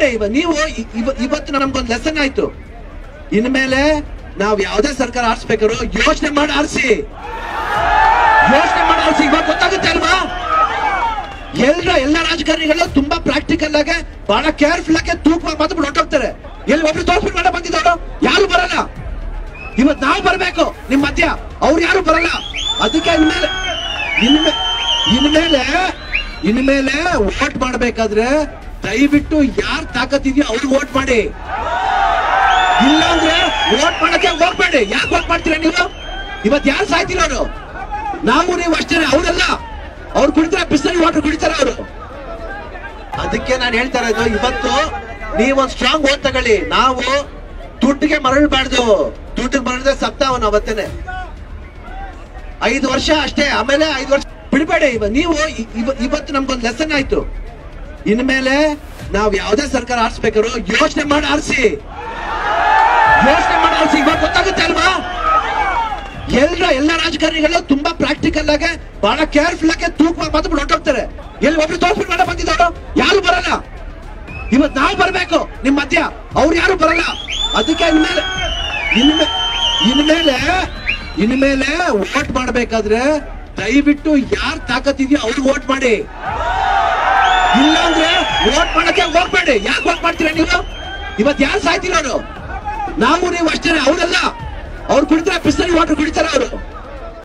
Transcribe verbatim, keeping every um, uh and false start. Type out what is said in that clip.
ಬಿಡಬೇಡಿ. ಇವ ನೀವು ಇವತ್ತು ನಮ್ಗೊಂದು ಲೆಸನ್ ಆಯ್ತು. ಇನ್ಮೇಲೆ ನಾವ್ ಯಾವ್ದೇ ಸರ್ಕಾರ ಆರಿಸ್ಬೇಕಾದ್ರು ಯೋಚನೆ ಮಾಡಿ ಆರಿಸಿ, ಯೋಚನೆ ಮಾಡಿ ಆರಿಸಿ. ಇವಾಗ ಗೊತ್ತಾಗುತ್ತೆ ಅಲ್ವಾ? ಎಲ್ಲ ಎಲ್ಲ ರಾಜಕಾರಣಿಗಳು ತುಂಬಾ ಪ್ರಾಕ್ಟಿಕಲ್ ಆಗಿ ಬಹಳ ಕೇರ್ಫುಲ್ ಆಗಿ ತೂಕವಾಗಿ ಮಾತ್ರ ಹೊರಟೋಗ್ತಾರೆ. ಎಲ್ಲಿ ಒಬ್ರು ತೋರ್ಸ್ಬಿಟ್ಟು ಮಾಡ ಬಂದಿದ್ದವರು ಯಾರು ಬರಲ್ಲ. ಇವತ್ ನಾವು ಬರ್ಬೇಕು ನಿಮ್ ಮಧ್ಯ, ಅವ್ರು ಯಾರು ಬರಲ್ಲ. ಅದಕ್ಕೆ ಇನ್ಮೇಲೆ ಇನ್ಮೇಲೆ ಇನ್ಮೇಲೆ ಇನ್ಮೇಲೆ ವೋಟ್ ಮಾಡ್ಬೇಕಾದ್ರೆ ದಯವಿಟ್ಟು ಯಾರ್ ತಾಕತ್ತಿದೆಯೋ ಅವ್ರಿಗೆ ವೋಟ್ ಮಾಡಿ. ಇಲ್ಲಾಂದ್ರೆ ವೋಟ್ ಮಾಡಕ್ಕೆ ಹೋಗ್ಬೇಡಿ. ಯಾಕೆ ವೋಟ್ ಮಾಡ್ತೀರಾ ನೀವು? ಇವತ್ ಯಾರು ಸಾಯ್ತಿರೋರು? ನಾವು ನೀವು ಅಷ್ಟೇ, ಅವರೆಲ್ಲ ಅವ್ರು ಕುಡಿತಾರೆ, ಬಿಸಿಲು ವಾಟರ್ ಕುಡಿತಾರೆ ಅವರು. ಅದಕ್ಕೆ ನಾನು ಹೇಳ್ತಾ ಇರೋದು, ಇವತ್ತು ನೀವೊಂದು ಸ್ಟ್ರಾಂಗ್ ಓಟ್ ತಗೊಳ್ಳಿ. ನಾವು ದುಡ್ಡಿಗೆ ಮರಳಬಾರ್ದು. ದುಡ್ಡಿಗೆ ಮರಳಿದ್ರೆ ಸತ್ತಾವನು ಅವತ್ತೇನೆ. ಐದು ವರ್ಷ ಅಷ್ಟೇ, ಆಮೇಲೆ ಐದು ವರ್ಷ ಬಿಡಬೇಡಿ. ಇವ ನೀವು ಇವತ್ತು ನಮ್ಗೊಂದು ಲೆಸನ್ ಆಯ್ತು. ಇನ್ಮೇಲೆ ನಾವ್ ಯಾವ್ದೇ ಸರ್ಕಾರ ಆರಿಸ್ಬೇಕಾದ್ರು ಯೋಚನೆ ಮಾಡಿ ಆರಿಸಿ, ಯೋಚನೆ ಮಾಡಿ ಆರಿಸಿ. ಇವಾಗ ಗೊತ್ತಾಗುತ್ತೆ ಅಲ್ವಾ? ಎಲ್ಲ ಎಲ್ಲ ರಾಜಕಾರಣಿಗಳು ತುಂಬಾ ಪ್ರಾಕ್ಟಿಕಲ್ ಆಗಿ ಬಹಳ ಕೇರ್ಫುಲ್ ಆಗಿ ತೂಕವಾಗಿ ಮಾತ್ರ ಹೊರಟೋಗ್ತಾರೆ. ಎಲ್ಲಿ ಒಬ್ರು ತೋರ್ಸ್ಬಿಟ್ಟು ಮಾಡ ಬಂದಿದ್ದವರು ಯಾರು ಬರಲ್ಲ. ಇವತ್ ನಾವು ಬರ್ಬೇಕು ನಿಮ್ ಮಧ್ಯ, ಅವ್ರು ಯಾರು ಬರಲ್ಲ. ಅದಕ್ಕೆ ಇನ್ಮೇಲೆ ಇನ್ಮೇಲೆ ಇನ್ಮೇಲೆ ಇನ್ಮೇಲೆ ವೋಟ್ ಮಾಡ್ಬೇಕಾದ್ರೆ ದಯವಿಟ್ಟು ಯಾರ್ ತಾಕತ್ತಿದೆಯೋ ಅವ್ರಿಗೆ ವೋಟ್ ಮಾಡಿ. ಇಲ್ಲಾಂದ್ರೆ ವೋಟ್ ಮಾಡಕ್ಕೆ ಹೋಗ್ಬೇಡಿ. ಯಾಕೆ ವೋಟ್ ಮಾಡ್ತೀರಾ ನೀವು? ಇವತ್ ಯಾರು ಸಾಯ್ತಿರೋರು? ನಾವು ನೀವು ಅಷ್ಟೇ, ಅವರೆಲ್ಲ ಅವ್ರು ಕುಡಿತಾರೆ, ಬಿಸಿಲು ವಾಟರ್ ಕುಡಿತಾರೆ ಅವರು.